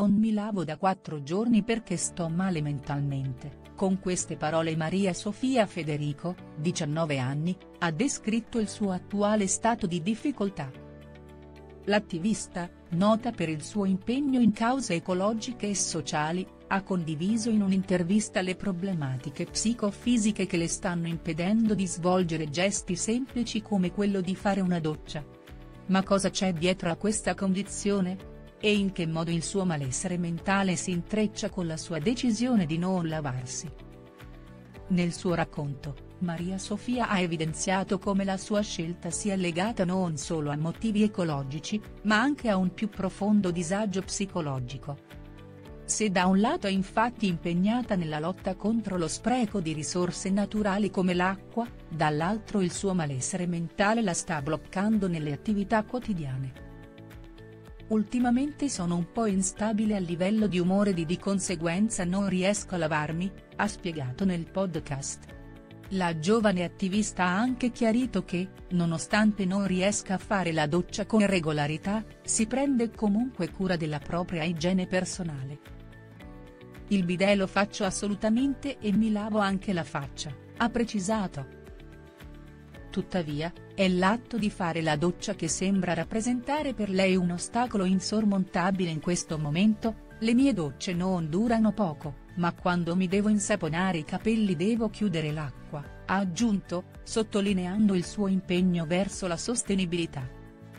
Non mi lavo da 4 giorni perché sto male mentalmente. Con queste parole Maria Sofia Federico, 19 anni, ha descritto il suo attuale stato di difficoltà. L'attivista, nota per il suo impegno in cause ecologiche e sociali, ha condiviso in un'intervista le problematiche psicofisiche che le stanno impedendo di svolgere gesti semplici come quello di fare una doccia. Ma cosa c'è dietro a questa condizione? E in che modo il suo malessere mentale si intreccia con la sua decisione di non lavarsi? Nel suo racconto, Maria Sofia ha evidenziato come la sua scelta sia legata non solo a motivi ecologici, ma anche a un più profondo disagio psicologico. Se da un lato è infatti impegnata nella lotta contro lo spreco di risorse naturali come l'acqua, dall'altro il suo malessere mentale la sta bloccando nelle attività quotidiane. Ultimamente sono un po' instabile a livello di umore e di conseguenza non riesco a lavarmi, ha spiegato nel podcast. La giovane attivista ha anche chiarito che, nonostante non riesca a fare la doccia con regolarità, si prende comunque cura della propria igiene personale. Il bidet lo faccio assolutamente e mi lavo anche la faccia, ha precisato. Tuttavia, è l'atto di fare la doccia che sembra rappresentare per lei un ostacolo insormontabile in questo momento. Le mie docce non durano poco, ma quando mi devo insaponare i capelli devo chiudere l'acqua, ha aggiunto, sottolineando il suo impegno verso la sostenibilità.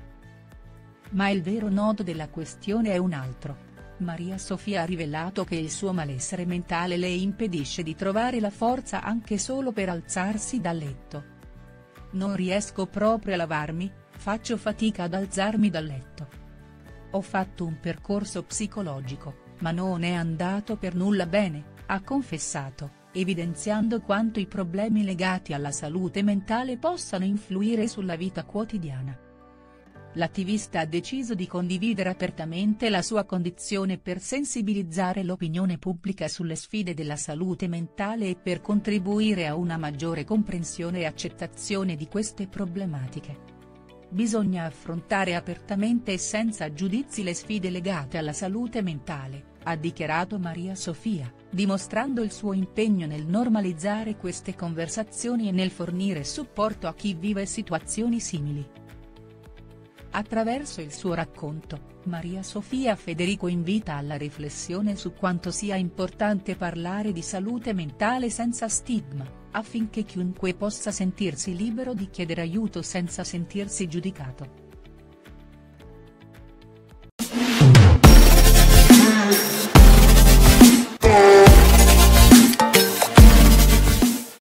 Ma il vero nodo della questione è un altro. Maria Sofia ha rivelato che il suo malessere mentale le impedisce di trovare la forza anche solo per alzarsi dal letto. Non riesco proprio a lavarmi, faccio fatica ad alzarmi dal letto. Ho fatto un percorso psicologico, ma non è andato per nulla bene, ha confessato, evidenziando quanto i problemi legati alla salute mentale possano influire sulla vita quotidiana. L'attivista ha deciso di condividere apertamente la sua condizione per sensibilizzare l'opinione pubblica sulle sfide della salute mentale e per contribuire a una maggiore comprensione e accettazione di queste problematiche. Bisogna affrontare apertamente e senza giudizi le sfide legate alla salute mentale, ha dichiarato Maria Sofia, dimostrando il suo impegno nel normalizzare queste conversazioni e nel fornire supporto a chi vive situazioni simili. Attraverso il suo racconto, Maria Sofia Federico invita alla riflessione su quanto sia importante parlare di salute mentale senza stigma, affinché chiunque possa sentirsi libero di chiedere aiuto senza sentirsi giudicato.